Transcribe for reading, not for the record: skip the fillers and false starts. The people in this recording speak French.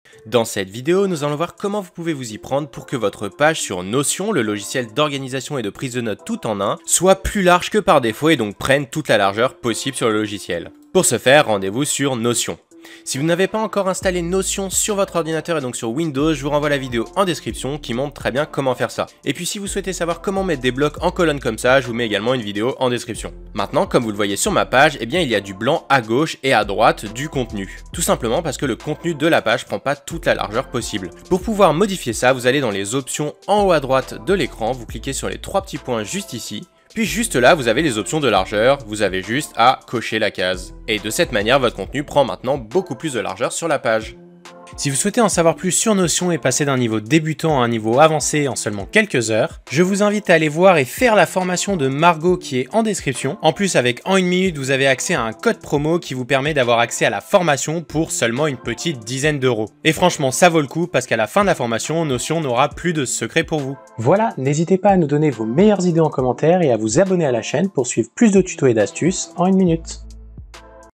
Dans cette vidéo, nous allons voir comment vous pouvez vous y prendre pour que votre page sur Notion, le logiciel d'organisation et de prise de notes tout en un, soit plus large que par défaut et donc prenne toute la largeur possible sur le logiciel. Pour ce faire, rendez-vous sur Notion. Si vous n'avez pas encore installé Notion sur votre ordinateur et donc sur Windows, je vous renvoie la vidéo en description qui montre très bien comment faire ça. Et puis si vous souhaitez savoir comment mettre des blocs en colonne comme ça, je vous mets également une vidéo en description. Maintenant, comme vous le voyez sur ma page, eh bien il y a du blanc à gauche et à droite du contenu. Tout simplement parce que le contenu de la page prend pas toute la largeur possible. Pour pouvoir modifier ça, vous allez dans les options en haut à droite de l'écran, vous cliquez sur les trois petits points juste ici. Puis juste là, vous avez les options de largeur, vous avez juste à cocher la case. Et de cette manière, votre contenu prend maintenant beaucoup plus de largeur sur la page. Si vous souhaitez en savoir plus sur Notion et passer d'un niveau débutant à un niveau avancé en seulement quelques heures, je vous invite à aller voir et faire la formation de Margot qui est en description. En plus, avec En 1 minute, vous avez accès à un code promo qui vous permet d'avoir accès à la formation pour seulement une petite dizaine d'euros. Et franchement, ça vaut le coup parce qu'à la fin de la formation, Notion n'aura plus de secrets pour vous. Voilà, n'hésitez pas à nous donner vos meilleures idées en commentaire et à vous abonner à la chaîne pour suivre plus de tutos et d'astuces en 1 minute.